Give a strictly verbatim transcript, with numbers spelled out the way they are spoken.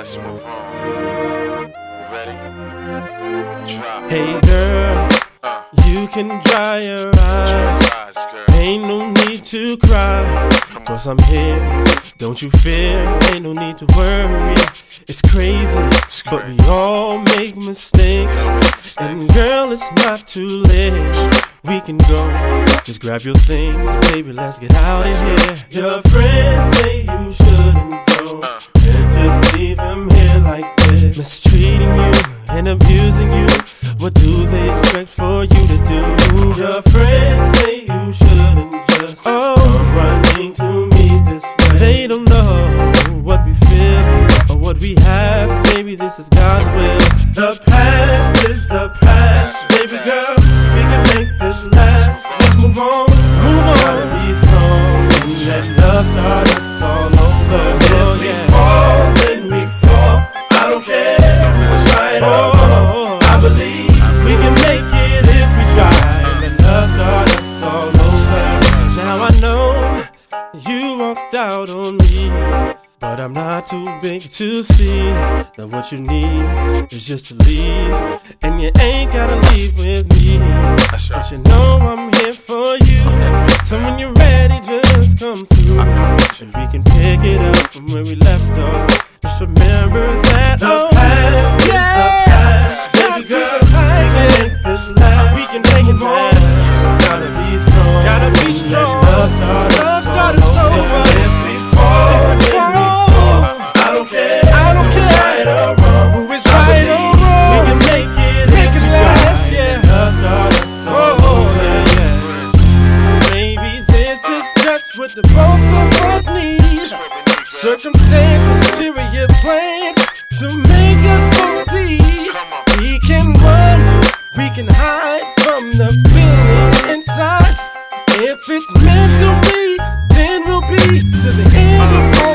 Let's move on. You ready? Drop. Hey girl, Uh, you can dry your eyes. rise, girl. Ain't no need to cry, cause I'm here. Don't you fear, ain't no need to worry. It's crazy, but we all make mistakes. And girl, it's not too late. We can go, just grab your things, and baby, let's get out of here. Your friends say you shouldn't go, and just leave them here like this, mistreating you and abusing you. What do they expect for you to do? Your friends say you shouldn't just oh. come running to me this way. They don't know what we feel or what we have. Baby, this is God's will. The past is the past, baby girl. We can make this last. Let's move on. Move on. Gotta be strong and let love start us all over. If we fall, then we fall. I don't care what's right or wrong. I believe we can make it if we try. Let love start us all over. Now I know you walked out on me, but I'm not too big to see that what you need is just to leave. And you ain't gotta leave with me, That's right. but you know I'm here for you. So when you're ready, just come through, and we can pick it up from where we left off. Just remember that the oh, past yeah, is the past. Baby girl, the past. We can make this last. We can make it last. Gotta be strong. Gotta be strong. Love start Love start us over. If we fall, if we fall, I don't care. I don't care. Right or wrong. Who is right or wrong? We can make it. Make it last. Yeah. Love start us over. Oh, yeah, yeah. Maybe this is just what the both of us need. Circumstance, material plans to make us both see. We can run, we can hide from the feeling inside. If it's meant to be, then we'll be to the end of all.